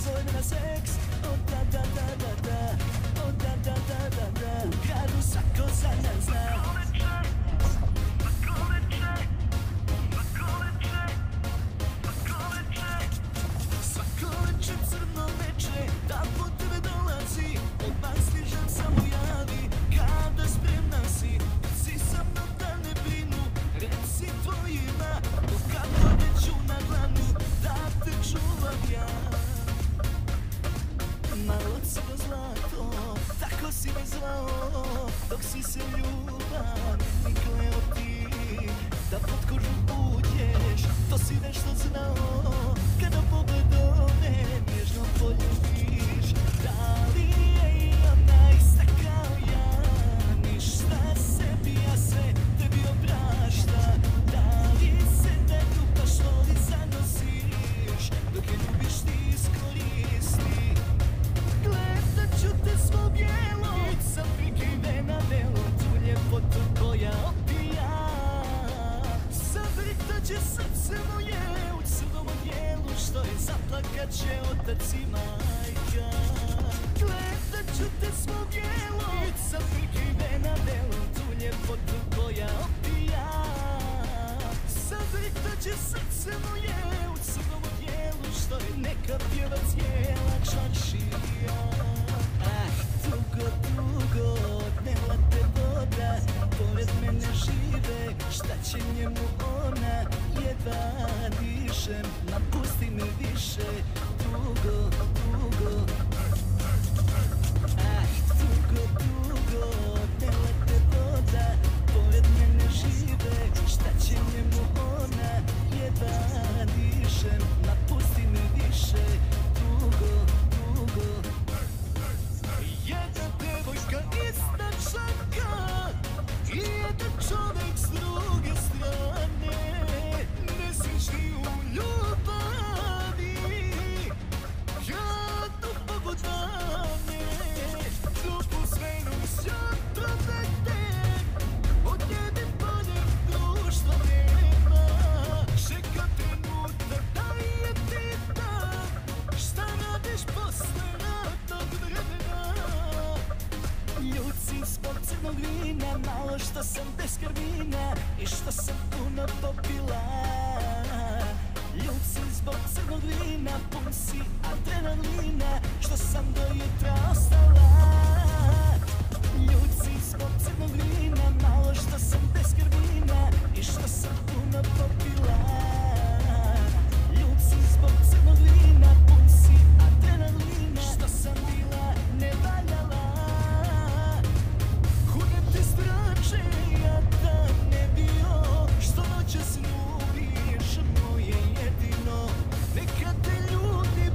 zove me na seks. O da da da da da, o da da da da da. U gradu svako za nas zna. Svako veče crno veče, da po tebe dolazi. Odmah stižem, samo javi kada spremna si. Si sa mnom da ne brinu, reci tvojima. Kad dođu na dlanu, da te čuvam ja. Malo crno zlato, tako si me zvao. Dok si se ljubav mi kleo ti. Da pod kožu uđeš, to si nešto znao. Kada pogledom me nježno poljubiš. Da li je i ona ista kao ja? Ništa sebi, ja se tebi oprašta. Da li se da ljubaš voli zanosiš? Dok je ljubiš ti iskoristi. Gledat ću te svo bijelo, sam prikrivena velo. Tu ljepotu koja opija. Zavrtat će srce moje u crnom odijelu, što je zaplakat će otac i majka. Gledat ću te svo bijelo, sam prikrivena velo. Tu ljepotu koja opija. Zavrtat će srce moje u crnom odijelu, što je neka pjeva cijela čaršija. Dugo, dugo, odnela te voda, pored mene žive, šta će njemu ona, jedva dišem, napusti me više, dugo, dugo. Dugo, dugo, odnela te voda, pored mene žive, šta će njemu ona, jedva dišem, napusti me više, dugo, dugo. Jedna devojka ista čaka i jedan čovek s druge strane. Ne sliči u ljubavi, jadno pogodane. Dupu svenu sjad provede, od njene bolje društva nema. Čeka trenutak da je pita, šta radiš posle radnog vremena. Ljud si zbog crnog vina, malo što sam bez krvina i što sam puno popila. Ljud si zbog crnog vina, pun si adrenalina, što sam do jutra ostala. Ljud si zbog crnog vina, malo što sam bez krvina i što sam puno popila. Ljud si zbog crnog vina, pun si adrenalina, što sam bila nevaljala. Kunem te strače, ja da ne bio, što noćas ljubiš moje jedino. Neka te ljudi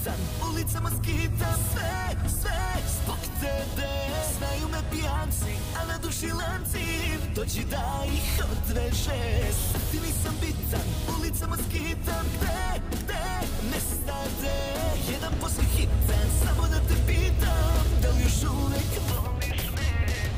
bitan, ulicama skitam sve zbog tebe. Znaju me pijanci, a na duši lanci, dođi da ih odvežeš. Ti nisam bitan, ulicama skitam, gde nestade. Jedan poslije hitan, samo da te pitam, da li još uvek voliš me?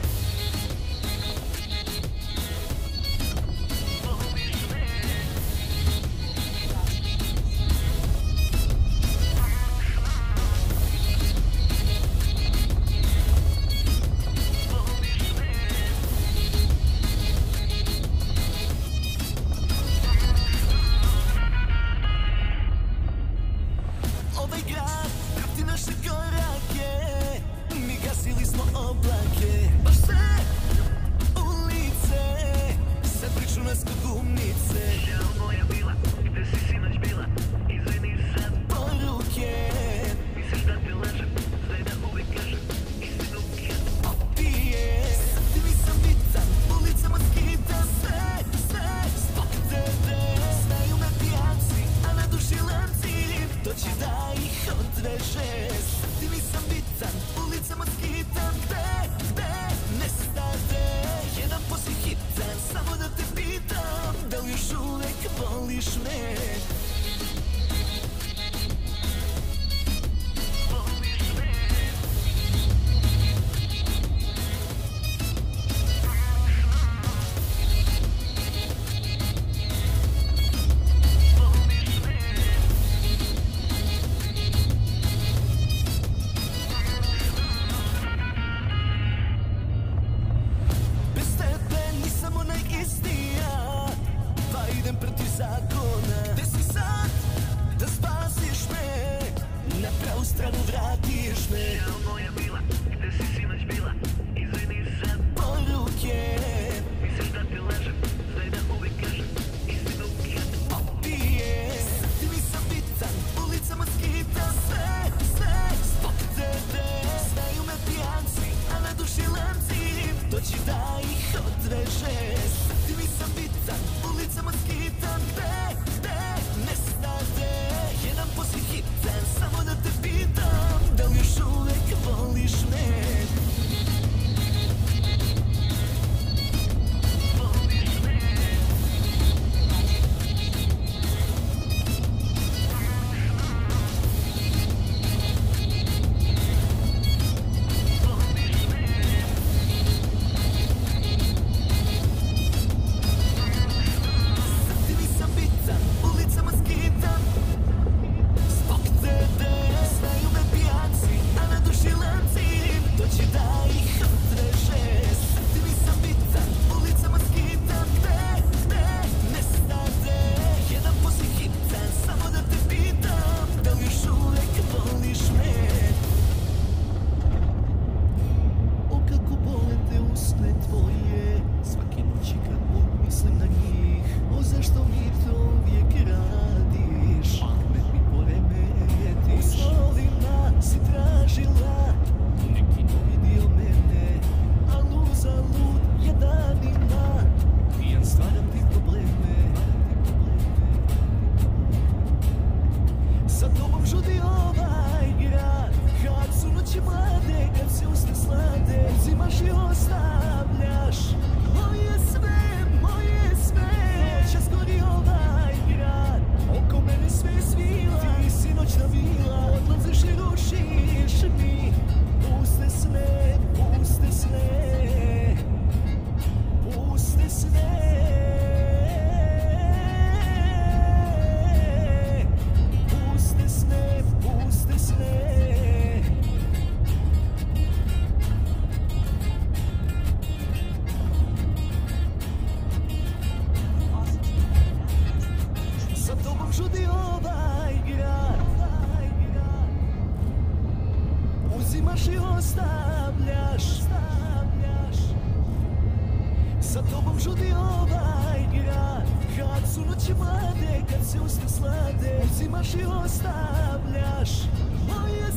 Sa tobom žudi ovaj grad, kad su noći mlade, kad se usne slade, uzimaš i ostavljaš moje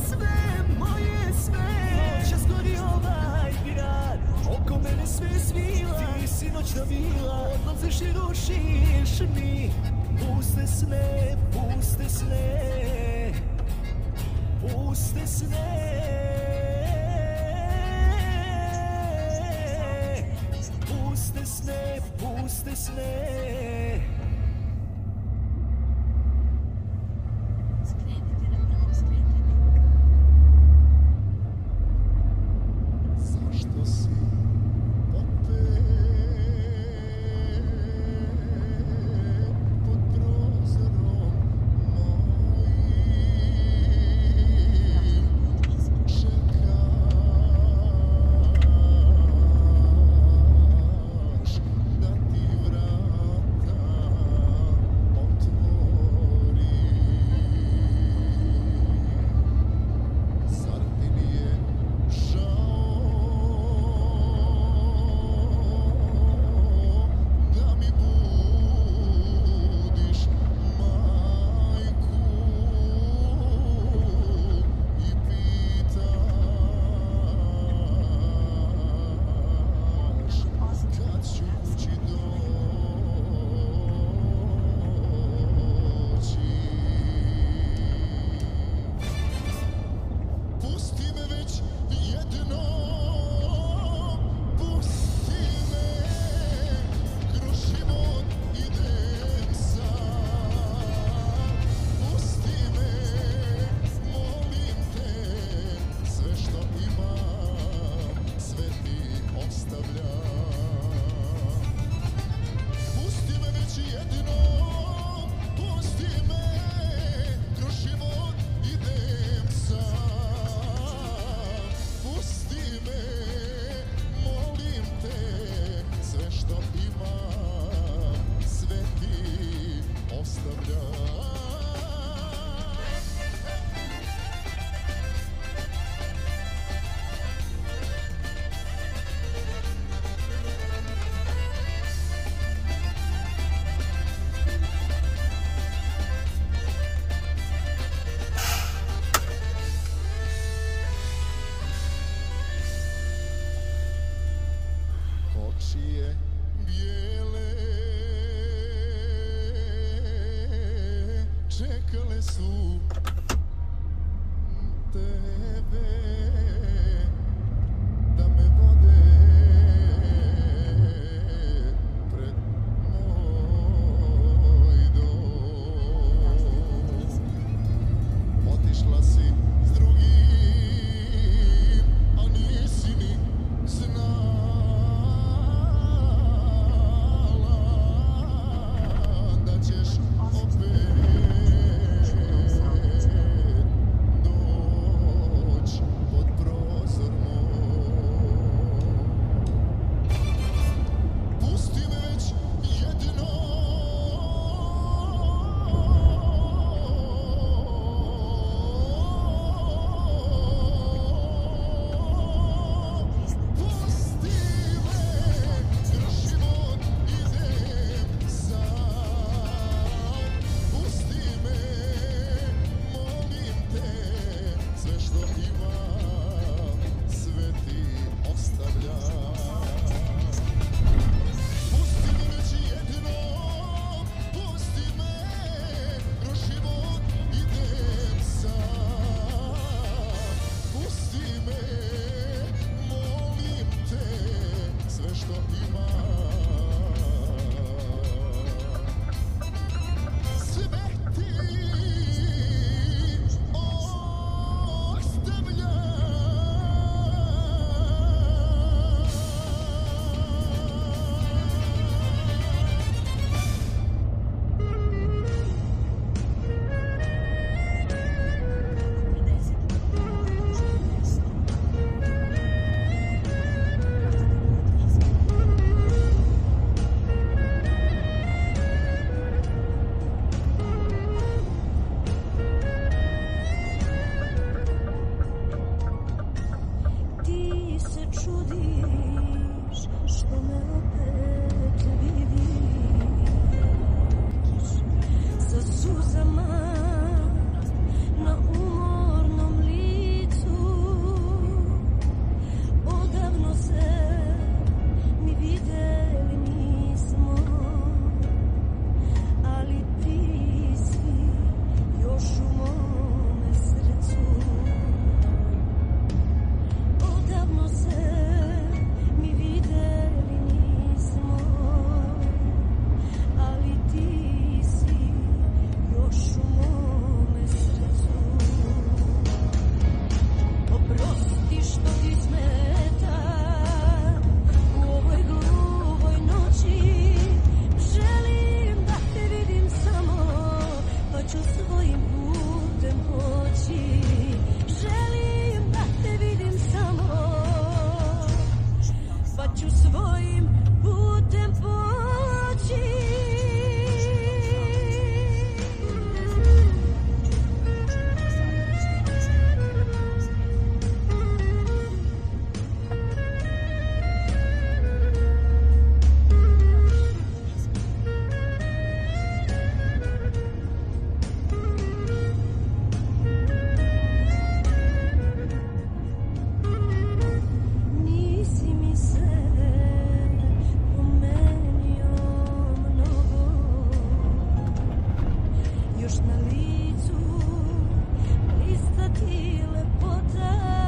sve. Noćas gori ovaj grad, oko mene sve svila, ti si noćna vila, odlaziš i rušiš mi puste sne, puste sne. puste sne, puste sne, puste sne. Zašto si opet pod prozorom mojim čekaš da ti vrata otvorim? Zar ti nije žao da mi budiš majku i pitaš kad ću kući doći? Pusti me već jednom, pusti me, kroz život idem sam. Pusti me, molim te, sve što imam, sve ti ostavljam. Pusti me već jednom, pusti me, kroz život idem sam. Pusti me, molim te, sve što imam, sve ti ostavljam. Očije bijele čekale su tebe da me vode pred moj dom. Otišla si s drugim, a nisi ni znala da ćeš opet doć pod prozor licu, blista ti lepota.